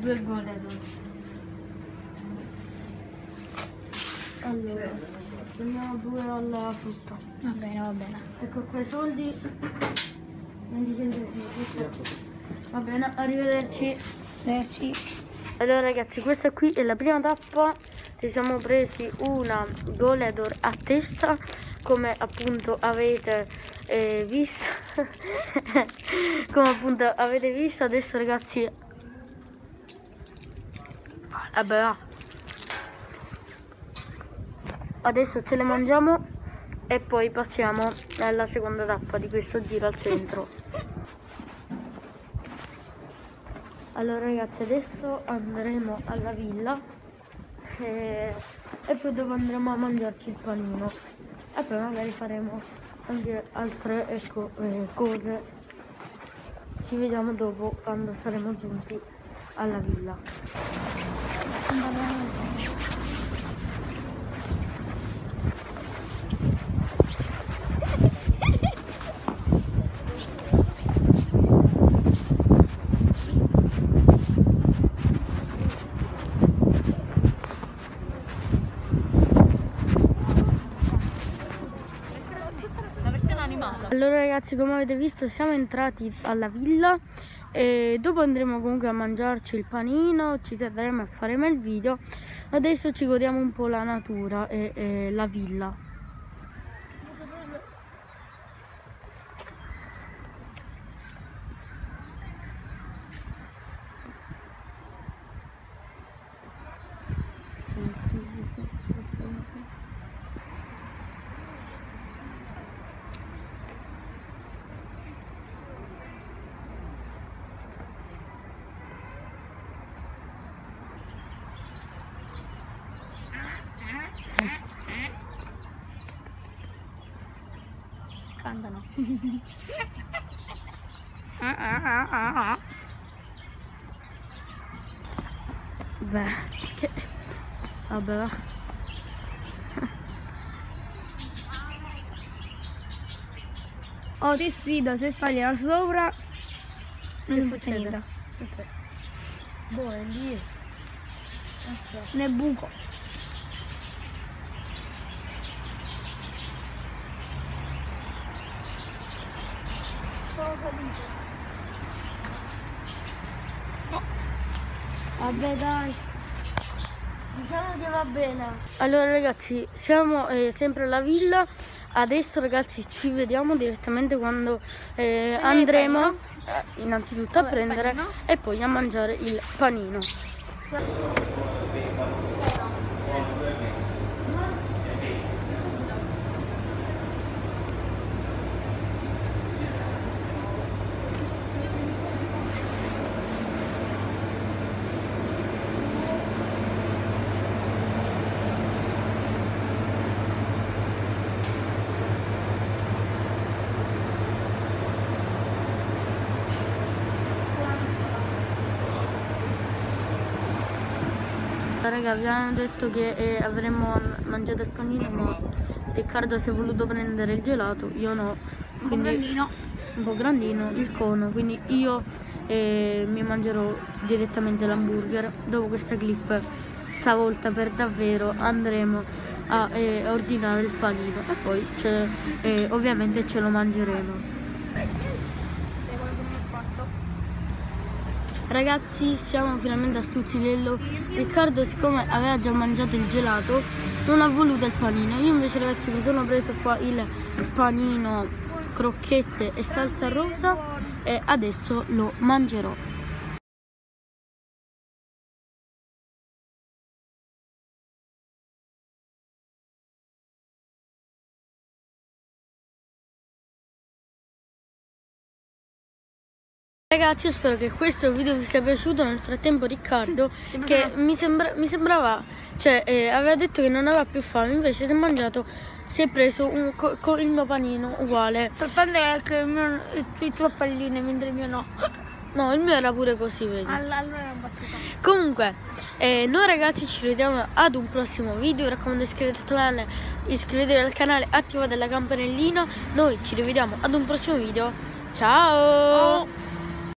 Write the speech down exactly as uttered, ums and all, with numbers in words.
due gole. Allora, prendiamo due alla frutta. Va bene, va bene. Ecco qua i soldi. venti centesimi. Va bene, arrivederci. Arrivederci. Allora ragazzi, questa qui è la prima tappa. Ci siamo presi una Goledor a testa, come appunto avete eh, visto. Come appunto avete visto. Adesso ragazzi, vabbè va. Adesso ce le mangiamo e poi passiamo alla seconda tappa di questo giro al centro. Allora ragazzi, adesso andremo alla villa e, e poi dopo andremo a mangiarci il panino e poi magari faremo anche altre ecco, eh, cose. Ci vediamo dopo quando saremo giunti alla villa. Allora ragazzi, come avete visto siamo entrati alla villa e dopo andremo comunque a mangiarci il panino, ci terremo a fare il video. Adesso ci godiamo un po' la natura e, e la villa. Scandano. Beh, che... vabbè va. Oh, ti sfido, se sbagli là sopra non Che faccio succede? niente. Ok. Boh, è lì. Aspetta. Ne buco. Oh. Vabbè dai, diciamo che va bene. Allora ragazzi, siamo eh, sempre alla villa. Adesso ragazzi ci vediamo direttamente quando eh, andremo eh, innanzitutto Vabbè, a prendere panino. E poi a mangiare il panino. Raga, abbiamo detto che eh, avremmo mangiato il panino, ma Riccardo si è voluto prendere il gelato, io no. Un po' grandino. Un po' grandino, il cono, quindi io eh, mi mangerò direttamente l'hamburger. Dopo questa clip, stavolta per davvero, andremo a eh, ordinare il panino e poi eh, ovviamente ce lo mangeremo. Ragazzi, siamo finalmente a Stuzzichillo. Riccardo, siccome aveva già mangiato il gelato, non ha voluto il panino. Io invece ragazzi mi sono preso qua il panino, crocchette e salsa rosa e adesso lo mangerò. Ragazzi, io spero che questo video vi sia piaciuto. Nel frattempo Riccardo, che mi, sembra, mi sembrava, cioè eh, aveva detto che non aveva più fame, invece si è mangiato, si è preso un, co, co, il mio panino uguale. Soltanto che il mio il tuo palline, mentre il mio no. No, il mio era pure così, vedi. Allora era battuta. Comunque, eh, noi ragazzi ci vediamo ad un prossimo video. Mi raccomando, iscrivetevi al canale, iscrivetevi al canale, attivate la campanellina. Noi ci rivediamo ad un prossimo video. Ciao! Oh.